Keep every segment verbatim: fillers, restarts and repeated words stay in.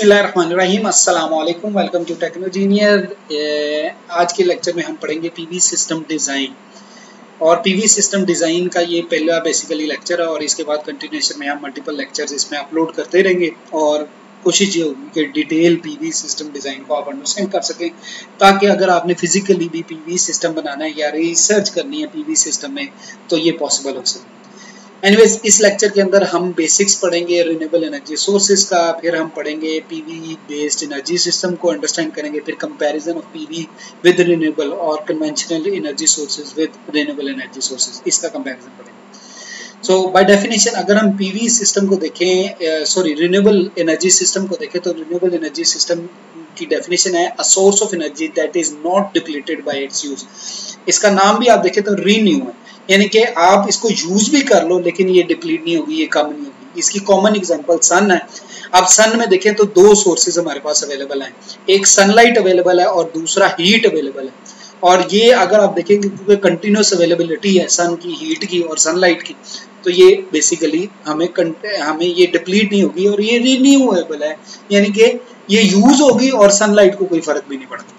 बिस्मिल्लाहिर्रहमानिर्रहीम, अस्सलाम वालेकुम, वेलकम टू टेक्नोजीनियर। आज के लेक्चर में हम पढ़ेंगे पीवी सिस्टम डिज़ाइन। और पीवी सिस्टम डिज़ाइन का ये पहला बेसिकली लेक्चर है और इसके बाद कंटिन्यूएशन में हम मल्टीपल लेक्चर्स इसमें अपलोड करते रहेंगे और कोशिश ये होगी कि डिटेल पीवी सिस्टम डिज़ाइन को आप अंडरस्टैंड कर सकें, ताकि अगर आपने फिजिकली भी पीवी सिस्टम बनाना है या रिसर्च करनी है पीवी सिस्टम में तो ये पॉसिबल हो सके। एनीवेज, इस लेक्चर के अंदर हम बेसिक्स पढ़ेंगे रिन्यूएबल एनर्जी सोर्सेज का, फिर हम पढ़ेंगे पीवी बेस्ड एनर्जी सिस्टम को अंडरस्टैंड करेंगे, फिर comparison of PV with renewable और conventional energy sources with renewable energy sources, इसका कंपैरिजन पढ़ेंगे। सो बाय डेफिनेशन अगर हम पीवी सिस्टम को देखें, सॉरी रिन्यूएबल एनर्जी सिस्टम को देखें, तो रिन्यूएबल एनर्जी सिस्टम की डेफिनेशन है a source of energy that is not depleted by its use. इसका नाम भी आप देखें तो रीन्यू है, यानी कि आप इसको यूज भी कर लो लेकिन ये डिप्लीट नहीं होगी, ये कम नहीं होगी। इसकी कॉमन एग्जांपल सन है। अब सन में देखें तो दो सोर्सेज हमारे पास अवेलेबल हैं, एक सनलाइट अवेलेबल है और दूसरा हीट अवेलेबल है। और ये अगर आप देखेंगे क्योंकि कंटिन्यूस अवेलेबिलिटी है सन की, हीट की और सनलाइट की, तो ये बेसिकली हमें हमें ये डिप्लीट नहीं होगी और ये रिन्यूएबल है, यानी कि ये यूज होगी और सनलाइट को कोई फर्क भी नहीं पड़ता।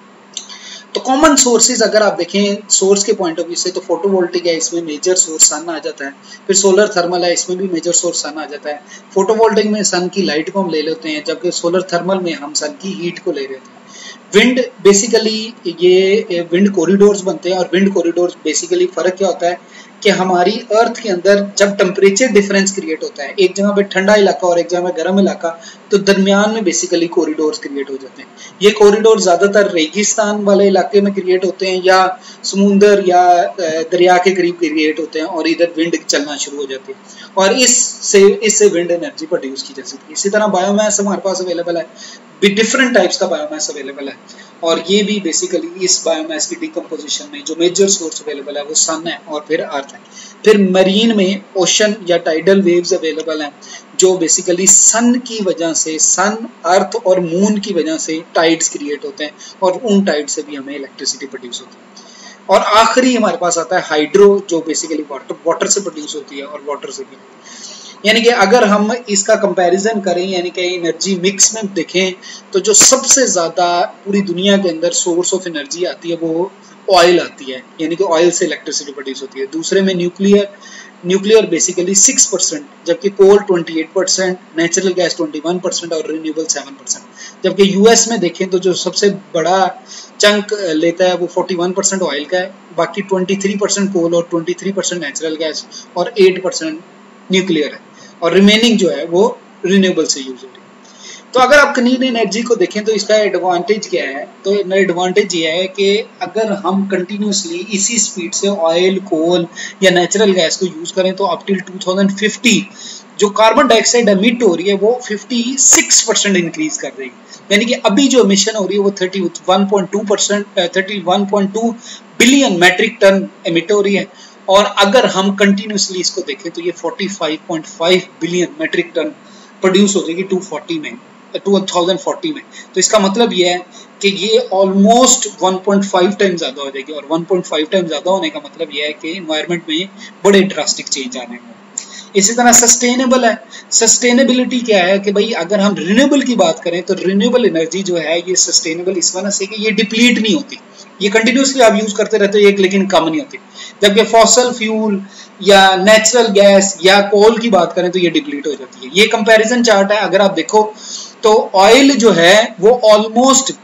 तो कॉमन सोर्सेज अगर आप देखें सोर्स के पॉइंट ऑफ व्यू से, तो फोटोवोल्टिक है, इसमें मेजर सोर्स सन आ जाता है। फिर सोलर थर्मल है, इसमें भी मेजर सोर्स सन आ जाता है। फोटोवोल्टिक में सन की लाइट को हम ले लेते हैं, जबकि सोलर थर्मल में हम सन की हीट को ले लेते हैं। विंड बेसिकली ये विंड कॉरिडोर्स बनते हैं और विंड कॉरिडोर्स बेसिकली फर्क क्या होता है कि हमारी अर्थ के अंदर जब टेम्परेचर डिफरेंस क्रिएट होता है, एक जगह पे ठंडा इलाका और एक जगह पे गर्म इलाका, तो दरमियान में बेसिकली कॉरिडोर्स क्रिएट हो जाते हैं। ये कॉरिडोर ज्यादातर रेगिस्तान वाले इलाके में क्रिएट होते हैं या समुंदर या दरिया के करीब क्रिएट होते हैं और इधर विंड चलना शुरू हो जाती है और इससे इससे विंड एनर्जी प्रोड्यूस की जा सकती है। इसी तरह बायोमास हमारे पास अवेलेबल है, डिफरेंट टाइप्स का बायोमास अवेलेबल है और ये भी बेसिकली इस बायोमास की डिकम्पोजिशन में जो मेजर सोर्स अवेलेबल है वो सन है और फिर अर्थ है। फिर मरीन में ओशन या टाइडल वेव्स अवेलेबल हैं जो बेसिकली सन की वजह से, सन अर्थ और मून की वजह से टाइड्स क्रिएट होते हैं और उन टाइड से भी हमें इलेक्ट्रिसिटी प्रोड्यूस होती है। और आखिरी हमारे पास आता है हाइड्रो, जो बेसिकली वाटर वाटर से प्रोड्यूस होती है और वाटर से भी। यानी कि अगर हम इसका कंपैरिजन करें, यानी कि एनर्जी मिक्स में देखें, तो जो सबसे ज्यादा पूरी दुनिया के अंदर सोर्स ऑफ एनर्जी आती है वो ऑयल आती है, यानी कि ऑयल से इलेक्ट्रिसिटी प्रोड्यूस होती है। दूसरे में nuclear, nuclear basically six percent, जबकि coal twenty eight percent, natural gas twenty one percent और रिन्यूएबल सेवन परसेंट। जबकि यूएस में देखें तो जो सबसे बड़ा चंक लेता है वो फोर्टी वन परसेंट ऑयल का है, बाकी ट्वेंटी थ्री परसेंट कोल और twenty three percent natural gas और एट परसेंट न्यूक्लियर है और रिमेनिंग जो है वो रिन्यूएबल से यूज हो रही है। तो अगर आप क्लीन एनर्जी को देखें तो इसका एडवांटेज क्या है, तो एडवांटेज ये है कि अगर हम कंटिन्यूसली इसी स्पीड से ऑयल, कोल या नेचुरल गैस को यूज करें तो up till two thousand fifty जो कार्बन डाइऑक्साइड एमिट हो रही है वो फिफ्टी सिक्स परसेंट इंक्रीज कर देगी। यानी कि अभी जो एमिशन हो रही है वो thirty one point two percent thirty one point two billion metric ton emit हो रही है और अगर हम कंटिन्यूसली इसको देखें तो ये forty five point five billion metric ton produce हो जाएगी टू फोर्टी में टू थाउजेंड फोर्टी में। तो इसका मतलब ये है कि ये almost one point five time ज्यादा हो जाएगी और वन पॉइंट फाइव टाइम ज्यादा होने का मतलब ये है कि एनवायरनमेंट में बड़े ड्रास्टिक चेंज आने हैं। इसी तरह सस्टेनेबल है। सस्टेनेबिलिटी क्या है कि भाई अगर हम रिन्यूएबल की बात करें तो रिन्यूएबल एनर्जी जो है ये सस्टेनेबल इस वजह से कि ये डिप्लीट नहीं होती, ये कंटिन्यूसली आप यूज करते रहते हो एक, लेकिन कम नहीं होती। जबकि फॉसल फ्यूल या नेचुरल गैस या कोल की बात करें तो ये डिप्लीट हो जाती है। ये कंपैरिजन चार्ट है, अगर आप देखो तो ऑयल जो है वो ऑलमोस्ट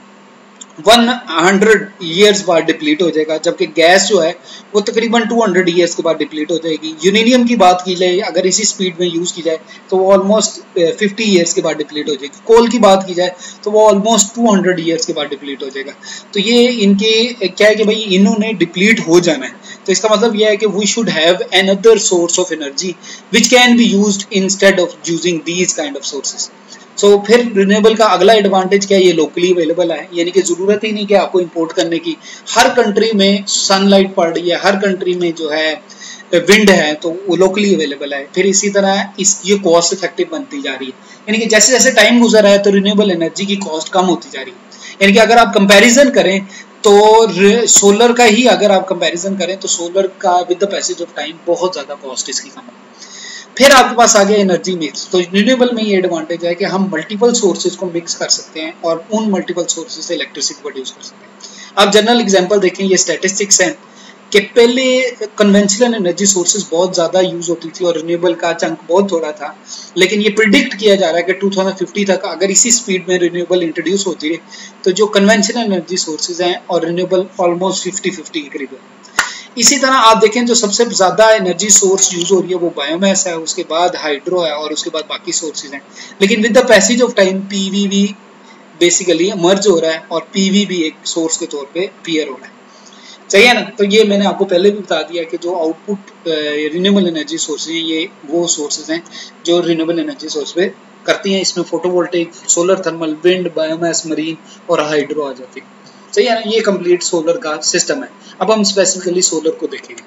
हंड्रेड इयर्स बाद डिप्लीट हो जाएगा, जबकि गैस जो है वो तकरीबन टू हंड्रेड इयर्स के बाद डिप्लीट हो जाएगी। यूरेनियम की बात की जाए अगर इसी स्पीड में यूज की जाए तो वो ऑलमोस्ट फिफ्टी इयर्स के बाद डिप्लीट हो जाएगी। कोल की बात की जाए तो वो ऑलमोस्ट टू हंड्रेड इयर्स के बाद डिप्लीट हो जाएगा। तो ये इनके क्या है कि भाई इन्होंने डिप्लीट हो जाना है, तो इसका मतलब यह है कि we should have another source of energy which can be used instead of using these kind of sources. So so, फिर रिन्यूएबल का अगला एडवांटेज क्या है, ये लोकली अवेलेबल है, यानी कि जरूरत ही नहीं कि आपको इंपोर्ट करने की। हर कंट्री में सनलाइट पड़ रही है, हर कंट्री में जो है विंड है तो वो लोकली अवेलेबल है। फिर इसी तरह इस ये कॉस्ट इफेक्टिव बनती जा रही है, यानी कि जैसे जैसे टाइम गुजर रहा है तो रिन्यूएबल एनर्जी की कॉस्ट कम होती जा रही है। यानी कि अगर आप कंपैरिजन करें तो सोलर का ही अगर आप कंपैरिजन करें तो सोलर का with the passage of time बहुत ज्यादा कॉस्ट इसकी कम है। फिर आपके पास आ गया एनर्जी मिक्स। तो रिन्यूएबल में ये एडवांटेज है कि हम मल्टीपल सोर्सेज को मिक्स कर सकते हैं और उन मल्टीपल सोर्सेज से इलेक्ट्रिसिटी प्रोड्यूस कर सकते हैं। आप जनरल एग्जांपल देखें, ये स्टैटिस्टिक्स हैं कि पहले कन्वेंशनल एनर्जी सोर्सेज बहुत ज़्यादा यूज होती थी और रिन्यूएबल का चंक बहुत थोड़ा था, लेकिन ये प्रिडिक्ट किया जा रहा है कि टू थाउजेंड फिफ्टी तक अगर इसी स्पीड में रिन्यूएबल इंट्रोड्यूस होती है तो जो कन्वेंशनल एनर्जी सोर्सेज हैं और रिन्यूएबल ऑलमोस्ट फिफ्टी फिफ्टी के करीब है। इसी तरह आप देखें जो सबसे ज़्यादा एनर्जी सोर्स यूज हो रही है वो बायोमास है, उसके बाद हाइड्रो है और उसके बाद बाकी सोर्सेज हैं। लेकिन with the passage of time PVV basically merge हो रहा है और पीवी भी एक सोर्स के तौर पे अपीयर हो रहा है, सही है ना। तो ये मैंने आपको पहले भी बता दिया कि जो आउटपुट रिन्यूएबल एनर्जी सोर्सेज हैं ये वो सोर्सेज हैं जो रिन्यूएबल एनर्जी सोर्स पे करती हैं। इसमें photovoltaic, solar thermal, wind, biomass, marine और हाइड्रो आ जाती है, सही है ना। ये कंप्लीट सोलर का सिस्टम है। अब हम स्पेसिफिकली सोलर को देखेंगे।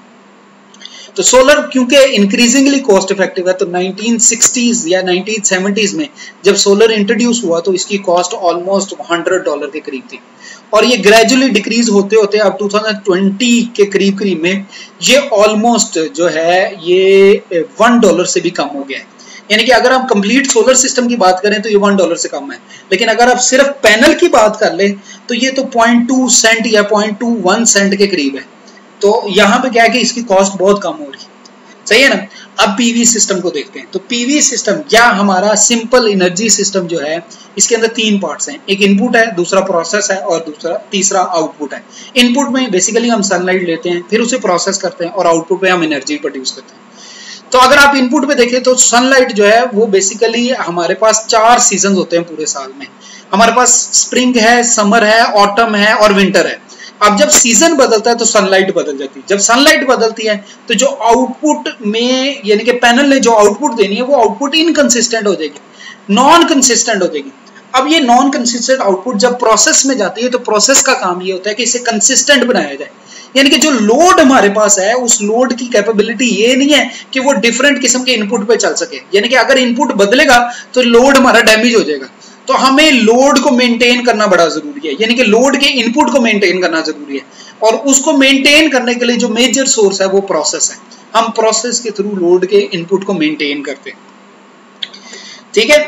तो सोलर क्योंकि इंक्रीजिंगली कॉस्ट इफेक्टिव है, तो नाइनटीन सिक्सटीज़ या नाइनटीन सेवेंटीज़ में जब सोलर इंट्रोड्यूस हुआ तो इसकी कॉस्ट ऑलमोस्ट हंड्रेड डॉलर के करीब थी और ये ग्रेजुअली डिक्रीज होते होते अब टू थाउजेंड ट्वेंटी के करीब करीब में ये ऑलमोस्ट जो है ये वन डॉलर से भी कम हो गया है। यानी कि अगर हम कंप्लीट सोलर सिस्टम की बात करें तो ये वन डॉलर से कम है, लेकिन अगर आप सिर्फ पैनल की बात कर ले तो ये तो पॉइंट टू सेंट या पॉइंट टू वन सेंट के करीब है। तो यहाँ पे क्या है कि इसकी कॉस्ट बहुत कम हो रही है, सही है ना। अब पीवी सिस्टम को देखते हैं। तो पीवी सिस्टम या हमारा सिंपल एनर्जी सिस्टम जो है इसके अंदर तीन पार्ट्स हैं, एक इनपुट है, दूसरा प्रोसेस है और दूसरा तीसरा आउटपुट है। इनपुट में बेसिकली हम सनलाइट लेते हैं, फिर उसे प्रोसेस करते हैं और आउटपुट में हम एनर्जी प्रोड्यूस करते हैं। तो अगर आप इनपुट पे देखें तो सनलाइट जो है वो बेसिकली हमारे पास चार सीजन होते हैं पूरे साल में। हमारे पास स्प्रिंग है, समर है, ऑटम है और विंटर है। अब जब सीजन बदलता है तो सनलाइट बदल जाती है। जब सनलाइट बदलती है तो जो आउटपुट में यानी कि पैनल ने जो आउटपुट देनी है वो आउटपुट इनकंसिस्टेंट हो जाएगी, नॉन कंसिस्टेंट हो जाएगी। अब ये नॉन कंसिस्टेंट आउटपुट जब प्रोसेस में जाती है तो प्रोसेस का काम ये होता है कि इसे कंसिस्टेंट बनाया जाए। यानी कि जो लोड हमारे पास है उस लोड की कैपेबिलिटी ये नहीं है कि वो डिफरेंट किस्म के इनपुट पे चल सके। यानी कि अगर इनपुट बदलेगा तो लोड हमारा डैमेज हो जाएगा। तो हमें लोड को मेंटेन करना बड़ा जरूरी है, यानी कि लोड के इनपुट को मेंटेन करना जरूरी है और उसको मेंटेन करने के लिए जो मेजर सोर्स है वो प्रोसेस है। हम प्रोसेस के थ्रू लोड के इनपुट को मेंटेन करते हैं, ठीक है।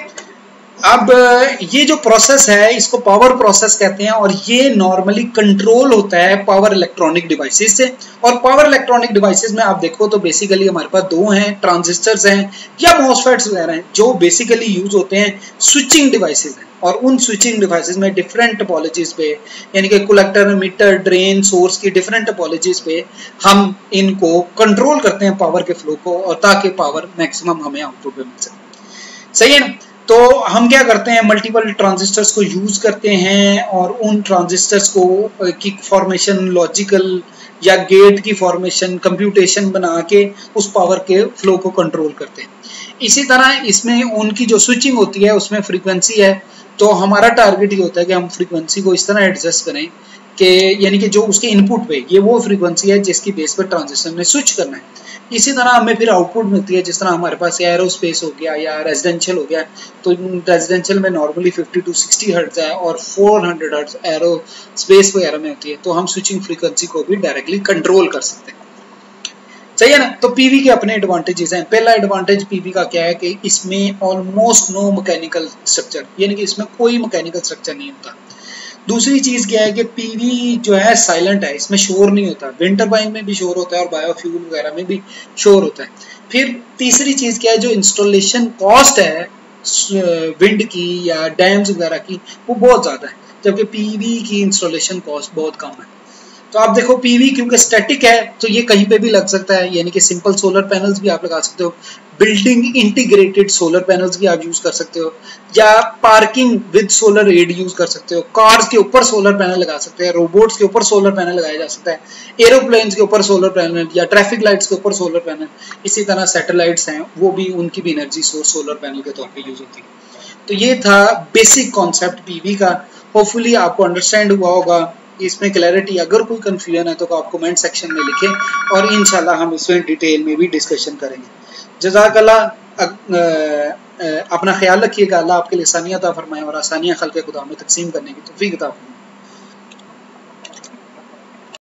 अब ये जो प्रोसेस है इसको पावर प्रोसेस कहते हैं और ये नॉर्मली कंट्रोल होता है पावर इलेक्ट्रॉनिक डिवाइसेस से। और पावर इलेक्ट्रॉनिक डिवाइसेस में आप देखो तो बेसिकली हमारे पास दो हैं, ट्रांजिस्टर्स हैं या मॉसफेट्स वगैरह हैं जो बेसिकली यूज होते हैं स्विचिंग डिवाइसेस हैं। और उन स्विचिंग डिवाइसेस में डिफरेंट टोपोलॉजीज पे यानी कि कलेक्टर, मीटर, ड्रेन, सोर्स की डिफरेंट टोपोलॉजीज पे हम इनको कंट्रोल करते हैं पावर के फ्लो को, और ताकि पावर मैक्सिमम हमें आउटपुट में मिल सके, सही है ना। तो हम क्या करते हैं, मल्टीपल ट्रांजिस्टर्स को यूज करते हैं और उन ट्रांजिस्टर्स को की फॉर्मेशन, लॉजिकल या गेट की फॉर्मेशन, कंप्यूटेशन बना के उस पावर के फ्लो को कंट्रोल करते हैं। इसी तरह इसमें उनकी जो स्विचिंग होती है उसमें फ्रीक्वेंसी है, तो हमारा टारगेट ये होता है कि हम फ्रीक्वेंसी को इस तरह एडजस्ट करें कि यानी कि जो उसके इनपुट पे ये वो फ्रीक्वेंसी है जिसकी बेस पर ट्रांजिस्टर ने स्विच करना है। इसी तरह हमें फिर आउटपुट मिलती है, जिस तरह हमारे पास एरोस्पेस हो गया या रेजिडेंशियल हो गया, तो रेजिडेंशियल में normally fifty to sixty hertz है और four hundred hertz aerospace वगैरह में होती है, तो हम स्विचिंग फ्रीक्वेंसी को भी डायरेक्टली कंट्रोल कर सकते हैं, सही है ना। तो पीवी के अपने एडवांटेजेस हैं। पहला एडवांटेज पीवी का क्या है कि इसमें ऑलमोस्ट नो मैकेनिकल स्ट्रक्चर, यानी कि इसमें कोई मैकेनिकल स्ट्रक्चर नहीं होता। दूसरी चीज क्या है कि पीवी जो है साइलेंट है, इसमें शोर नहीं होता। विंड टरबाइन में भी शोर होता है और बायोफ्यूल वगैरह में भी शोर होता है। फिर तीसरी चीज क्या है, जो इंस्टॉलेशन कॉस्ट है विंड की या डैम्स वगैरह की वो बहुत ज्यादा है, जबकि पीवी की इंस्टॉलेशन कॉस्ट बहुत कम है। तो आप देखो पीवी क्योंकि स्टैटिक है तो ये कहीं पे भी लग सकता है, यानी कि सिंपल सोलर पैनल्स भी आप लगा सकते हो, बिल्डिंग इंटीग्रेटेड सोलर पैनल्स भी आप यूज कर सकते हो, या पार्किंग विद सोलर एड यूज कर सकते हो, कार्स के ऊपर सोलर पैनल लगा सकते हैं, रोबोट्स के ऊपर सोलर पैनल लगाया जा सकता है, एरोप्लेन्स के ऊपर सोलर पैनल या ट्रैफिक लाइट्स के ऊपर सोलर पैनल। इसी तरह सैटेलाइट्स हैं वो भी, उनकी भी एनर्जी सोर्स सोलर पैनल के तौर पर यूज होती है। तो ये था बेसिक कॉन्सेप्ट पीवी का। होपफुली आपको अंडरस्टैंड हुआ होगा। इसमें क्लैरिटी अगर कोई कंफ्यूजन है तो आप कमेंट सेक्शन में लिखें और इंशाल्लाह हम इसमें डिटेल में भी डिस्कशन करेंगे। जज़ाकल्लाह, अपना ख्याल रखिएगा। अल्लाह आपके लिए आसानियां अता फरमाए और आसानियां खल्क़े खुदा में तकसीम करने की तौफीक अता फरमाए।